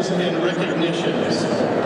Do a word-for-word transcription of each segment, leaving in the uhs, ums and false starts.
awards and recognitions.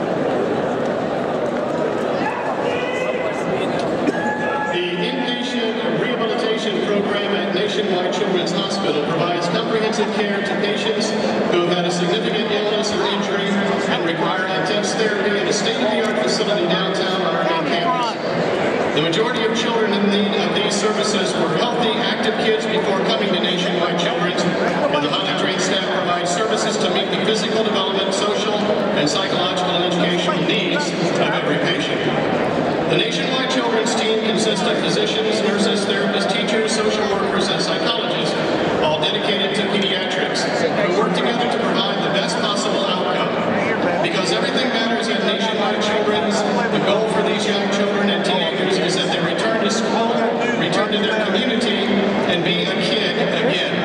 The inpatient rehabilitation program at Nationwide Children's Hospital provides comprehensive care to patients who have had a significant illness or injury and require intense therapy in a state-of-the-art facility downtown on our main campus. The majority of children in need of these services were healthy, active kids before coming to Nationwide Children's, and the highly trained staff provides services to meet the physical development, social, and psychological and educational needs of every patient. The Nationwide Children's team consists of physicians, nurses, therapists, teachers, social workers, and psychologists, all dedicated to pediatrics, who work together to provide the best possible outcome. Because everything matters at Nationwide Children's, the goal for these young children and teenagers is that they return to school, return to their community, and be a kid again.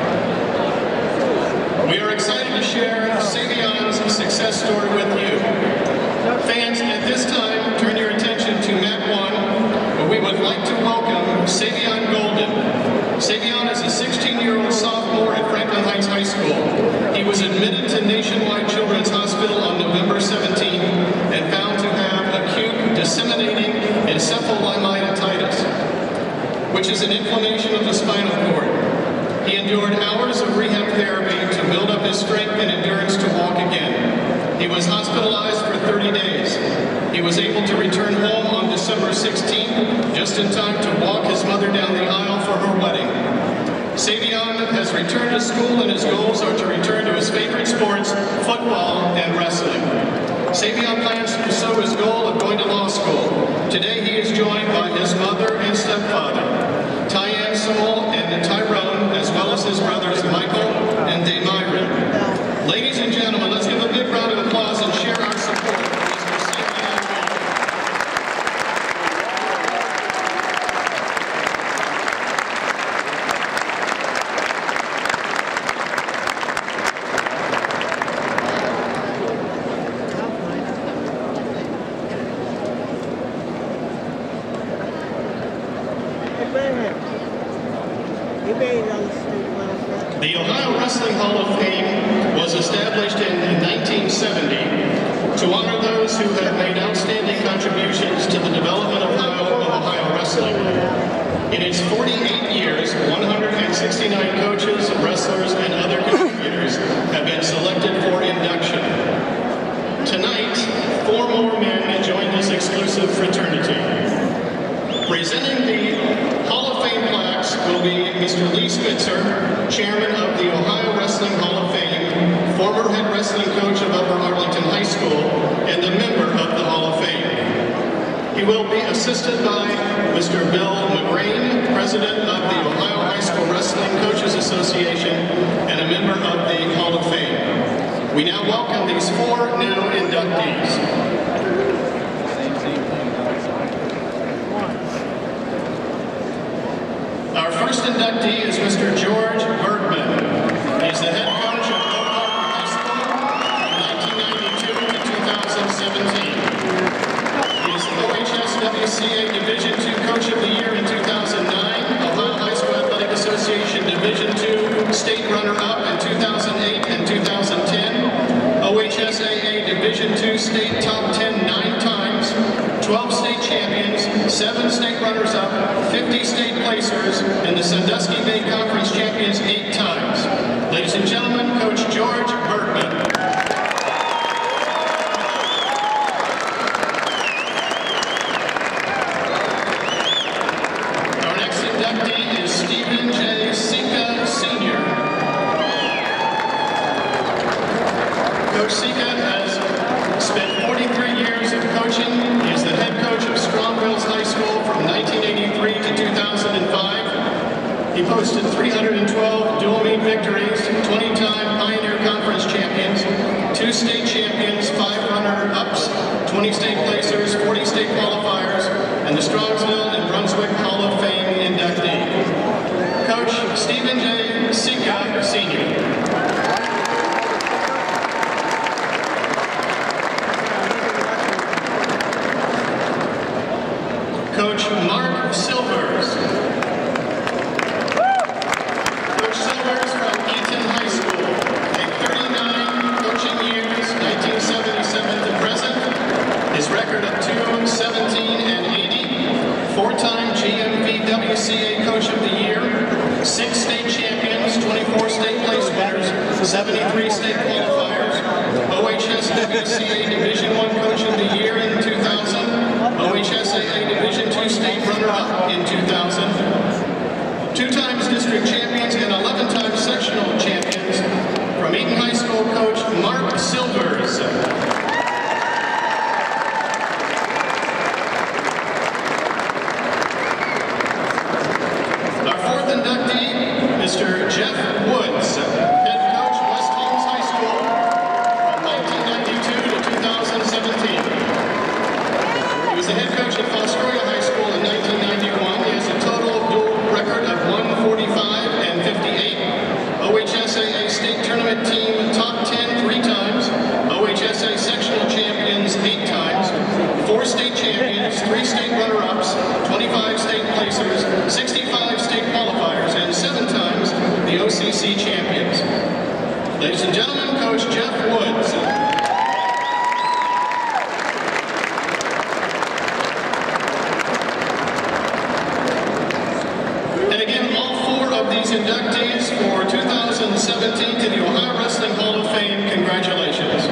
We are excited to share Savion's success story with you. Fans, at this time, turn your attention to map one, where we would like to welcome Savion Golden. Savion is a sixteen-year-old sophomore at Franklin Heights High School. He was admitted to Nationwide Children's Hospital on November seventeenth and found to have acute disseminating encephalomyelitis, which is an inflammation of the spinal cord. He endured hours of rehab therapy to build up his strength and endurance to walk again. He was hospitalized for thirty days. He was able to return home on December sixteenth, just in time to walk his mother down the aisle for her wedding. Savion has returned to school, and his goals are to return to his favorite sports, football and wrestling. Savion plans to pursue his goal of going to law school. Today he is joined by his mother and stepfather, Tyann Sewell and Tyrone, as well as his brothers Michael and Damyron. Ladies and gentlemen, let's give a big round of applause and share our support for Mister Savion Golden. The Ohio Wrestling Hall of Fame was established in nineteen seventy to honor those who have made outstanding contributions to the development of Ohio, of Ohio wrestling. In its forty-eight years, one hundred sixty-nine coaches, wrestlers, and other contributors have been selected for induction. Tonight, four more men join this exclusive fraternity. Presenting the Hall of Fame plaques will be Mister Lee Spitzer, Chairman of the Ohio Wrestling Hall of Fame, former head wrestling coach of Upper Arlington High School, and a member of the Hall of Fame. He will be assisted by Mister Bill McGrain, President of the Ohio High School Wrestling Coaches Association, and a member of the Hall of Fame. We now welcome these four new inductees. Our first inductee is Mister George Bergman. He's the head coach of Oak Harbor High School from nineteen ninety-two to two thousand seventeen. He is the O H S W C A Division two Coach of the Year in two thousand nine, Ohio High School Athletic Association Division two State Runner-Up in two thousand eight and two thousand ten, O H S A A Division two State Top ten nine times, twelve state champions, seven state runners-up, fifty state placers, and the Sandusky Bay Conference champions eight times. Ladies and gentlemen, Coach George Bergman. Our next inductee is Stephen J. Sika, Senior Coach Sika has spent forty-three years of coaching. He is the head coach of Strong Hills High School from nineteen eighty-three to two thousand five. He posted three hundred twelve dual meet victories, twenty-time Pioneer Conference champions, two state champions, five runner-ups, twenty state placers, forty state qualifiers, and the Strongsville and Brunswick Hall of Fame inductee. Coach Stephen J. Sika, Senior Coach Mark Silvers. Coach Silvers from Eaton High School, a thirty-nine coaching years W C A Division One Coach of the Year in two thousand, O H S A A Division Two State Runner-Up in two thousand, two times district champions and eleven times sectional champions. From Eaton High School coach Mark Silvers. Our fourth inductee, Mister Jeff Woods, head coach West Holmes High School from nineteen ninety-two to two thousand seventeen. He was the head coach at Fostoria High School in nineteen ninety-one. He has a total dual record of one forty-five and fifty-eight. O H S A A State Tournament Team top ten three times, O H S A Sectional Champions eight times, four state champions, three state runner-ups, twenty-five state placers, sixty-five state qualifiers, and seven times the O C C champions. Ladies and gentlemen, Coach Jeff Woods. And again, all four of these inductees for two thousand seventeen to the Ohio Wrestling Hall of Fame, congratulations.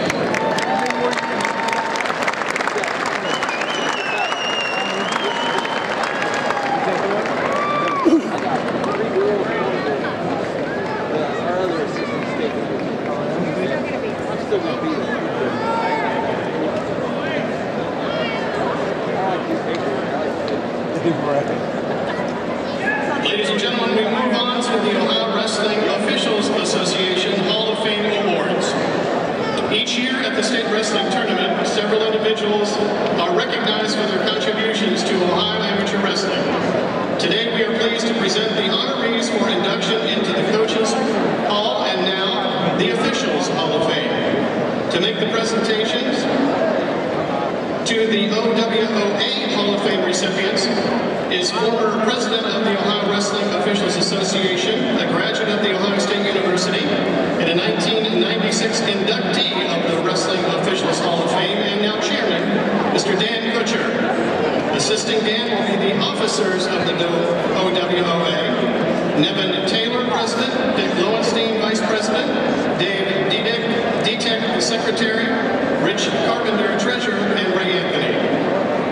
Ladies and gentlemen, we move on to the Ohio Wrestling Officials Association Hall of Fame Awards. Each year at the state wrestling tournament, several individuals are recognized for their contributions to Ohio amateur wrestling. Today we are pleased to present the honorees for induction into the Coaches Hall and now the Officials Hall of Fame. To make the presentations to the O W O A Hall of Fame recipients is former president of the Ohio Wrestling Officials Association, a graduate of the Ohio State University, and a nineteen ninety-six inductee of the Wrestling Officials Hall of Fame, and now chairman, Mister Dan Kutcher. Assisting Dan will be the officers of the O W O A, Nevin Taylor, president, Dick Lowenstein, vice president, Dave Diedick, D TEC, the secretary, Rich Carpenter, treasurer, and Ray Anthony.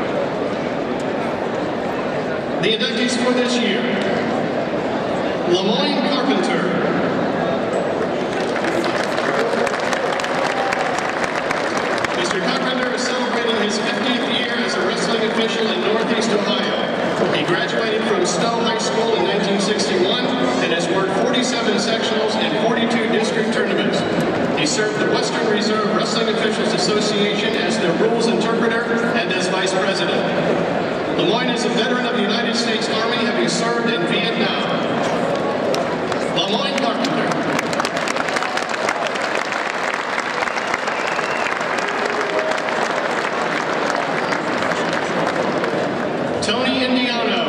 The inductees for this year: Lemoyne Carpenter, Mister Carpenter is celebrating his fiftieth year as a wrestling official in Northeast Ohio. He graduated from Stowe High School in nineteen sixty-one and has worked forty-seven sectionals and forty-two district tournaments. He served the Western Reserve Wrestling Officials Association as their rules interpreter and as vice president. Lemoyne is a veteran of the United States Army, having served in Vietnam. Lemoyne Carpenter. Tony Indiano.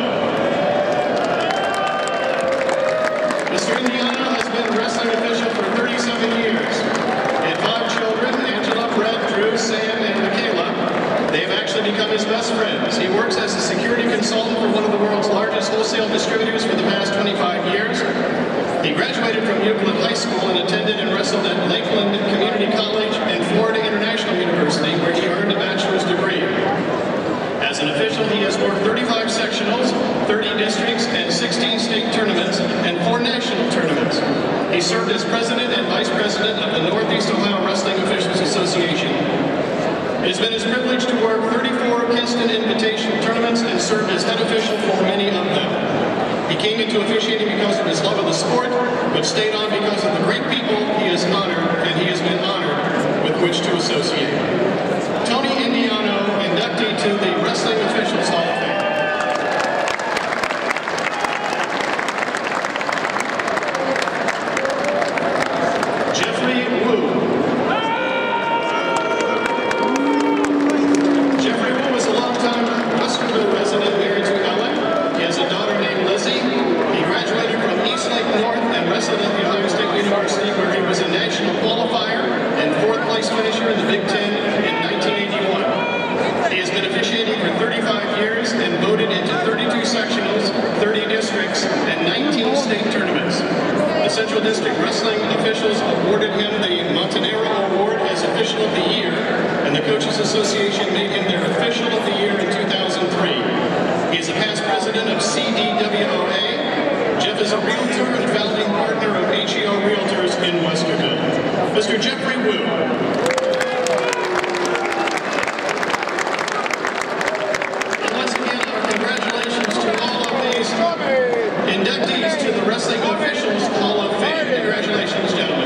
Mister Indiano has been a wrestling official for thirty-seven years. He had five children, Angela, Brett, Drew, Sam, and Michaela. They have actually become his best friends. He works as a security consultant for one of the world's largest wholesale distributors for the past twenty-five years. He graduated from Euclid High School and attended and wrestled at Lakeland Community College and Florida International University, where he earned a bachelor's degree. As an official, he has worked thirty-five sectionals, thirty districts, and sixteen state tournaments, and four national tournaments. He served as president and vice president of the Northeast Ohio Wrestling Officials Association. It has been his privilege to work thirty-four Kinston Invitational tournaments and served as head official for many of them. He came into officiating because of his love of the sport, but stayed on because of the great people he has honored, and he has been honored with which to associate. Tony Indiano, inductee to the Wrestling Officials Hall of Fame. Jeffrey Wu. Jeffrey Wu is a longtime Westerville resident married to Ellen. He has a daughter named Lizzie. He graduated from East Lake North and wrestled at the Ohio State University, where he was a national qualifier and fourth place finisher in the Big Ten the Coaches Association made him their Official of the Year in two thousand three. He is a past president of C D W O A. Jeff is a realtor and founding partner of H E O Realtors in Westerville. Mister Jeffrey Wu. And once again, our congratulations to all of these inductees to the Wrestling Officials Hall of Fame. Congratulations, gentlemen.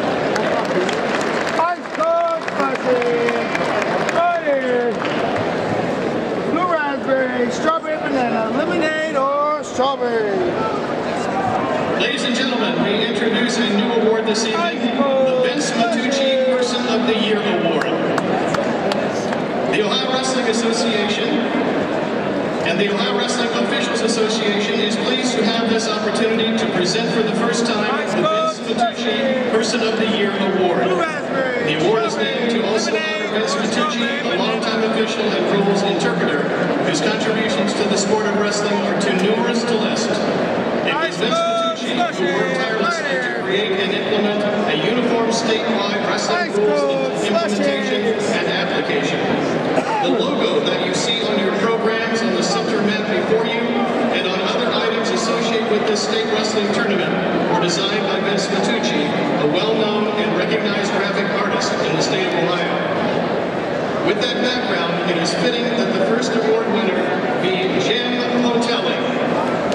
Ice cold fuzzy, butter, blue raspberry, strawberry banana, lemonade or strawberry. Ladies and gentlemen, we introduce a new award this evening, the Vince Matucci Person of the Year Award. The Ohio Wrestling Association and the Ohio Wrestling Officials Association is pleased to have this opportunity to present for the first time the Vince Matucci Person of the Year Award. The award is named to also honor Vince Matucci, a longtime official and rules interpreter, whose contributions to the sport of wrestling are too numerous to list. It was Vince Matucci who worked tirelessly to create and implement a uniform statewide wrestling rules implementation and application. The logo that you see on your programs on the center mat before you and on other items associated with this state wrestling tournament were designed by Vince Matucci, a well-known and recognized graphic artist in the state of Ohio. With that background, it is fitting that the first award winner be Jim Motelli.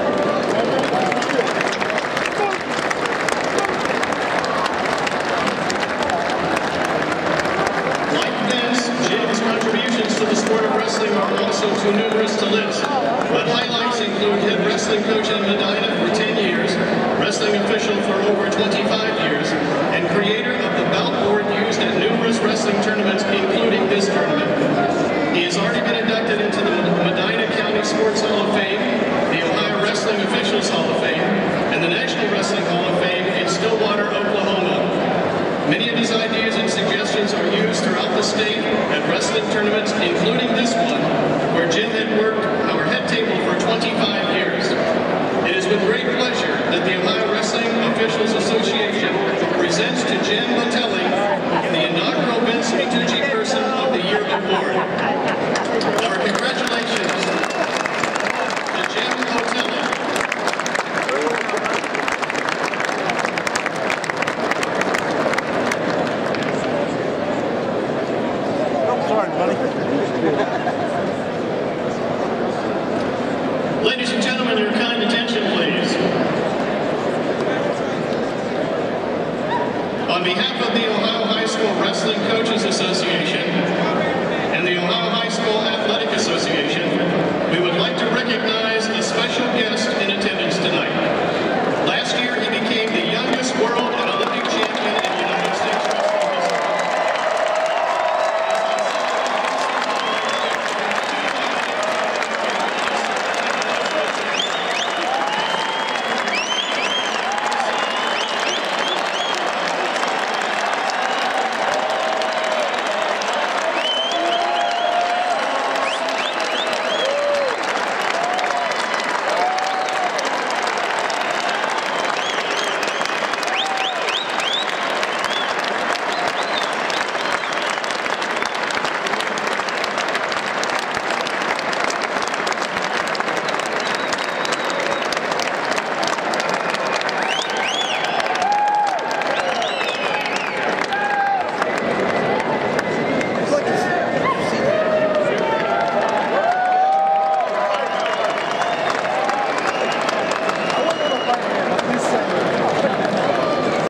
To the sport of wrestling are also too numerous to list, but highlights include head wrestling coach in Medina for ten years, wrestling official for over twenty-five years, and creator of the bout board used at numerous wrestling tournaments, including this tournament. He has already been inducted into the Medina County Sports Hall of Fame, the Ohio Wrestling Officials Hall of Fame, and the National Wrestling Hall of Fame in Stillwater, Oklahoma. Many of his ideas and suggestions are used throughout the state at wrestling tournaments, including this one, where Jim had worked our head table for twenty-five years. It is with great pleasure that the Ohio Wrestling Officials Association presents to Jim